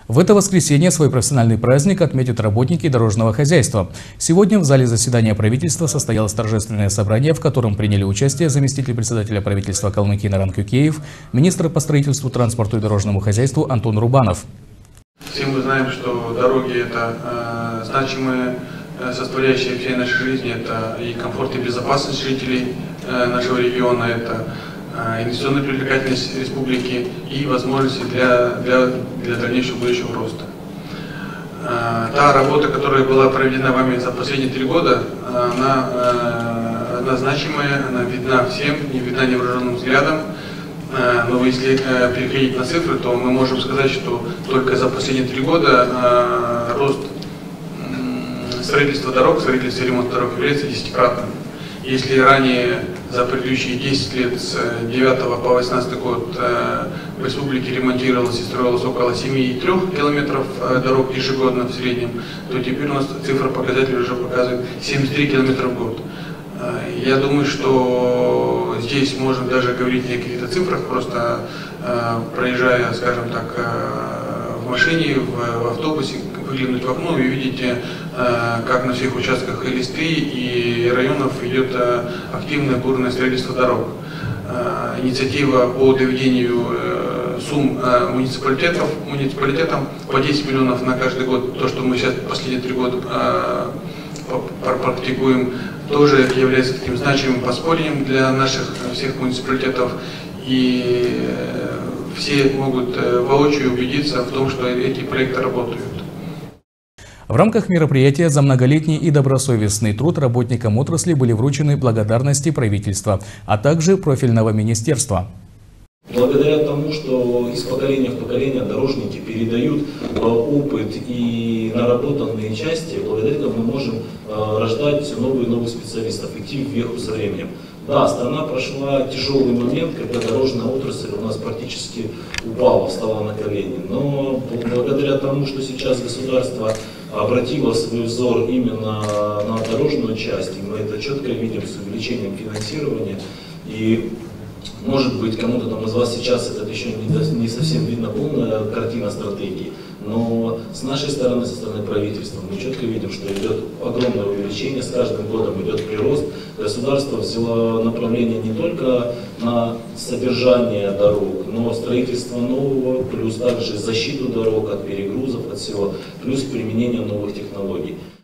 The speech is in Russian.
В это воскресенье свой профессиональный праздник отметят работники дорожного хозяйства. Сегодня в зале заседания правительства состоялось торжественное собрание, в котором приняли участие заместитель председателя правительства Калмыкии Наран Кюкеев, министр по строительству, транспорту и дорожному хозяйству Антон Рубанов. Все мы знаем, что дороги – это значимая составляющая всей нашей жизни, это и комфорт, и безопасность жителей нашего региона, это инвестиционная привлекательность республики и возможности для дальнейшего будущего роста. Та работа, которая была проведена вами за последние 3 года, она значимая, она видна всем, не видна невооруженным взглядом. Но если переходить на цифры, то мы можем сказать, что только за последние 3 года рост строительства дорог, строительства и ремонта дорог является 10-кратным. Если ранее за предыдущие 10 лет, с 9 по 18 год, в республике ремонтировалось и строилось около 7,3 километров дорог ежегодно в среднем, то теперь у нас цифра показателей уже показывает 73 километра в год. Я думаю, что здесь можно даже говорить не о каких-то цифрах, просто проезжая, скажем так, в машине, в автобусе, выглянуть в окно и видите, как на всех участках и Элисты, и районов идет активное бурное строительство дорог. Инициатива по доведению сумм муниципалитетам по 10 миллионов на каждый год, то, что мы сейчас последние 3 года практикуем, тоже является таким значимым подспорьем для наших всех муниципалитетов. И все могут воочию убедиться в том, что эти проекты работают. В рамках мероприятия за многолетний и добросовестный труд работникам отрасли были вручены благодарности правительства, а также профильного министерства. Благодаря тому, что из поколения в поколение дорожники передают опыт и наработанные части, благодаря этому мы можем рождать все новые и новые специалистов, идти вверх со временем. Да, страна прошла тяжелый момент, когда дорожная отрасль у нас практически упала, встала на колени. Но благодаря тому, что сейчас государство обратило свой взор именно на дорожную часть, и мы это четко видим с увеличением финансирования, и может быть, кому-то там из вас сейчас это еще не совсем видно полная картина стратегии, но с нашей стороны, со стороны правительства, мы четко видим, что идет огромное увеличение, с каждым годом идет прирост. Государство взяло направление не только на содержание дорог, но строительство нового, плюс также защиту дорог от перегрузов, от всего, плюс применение новых технологий.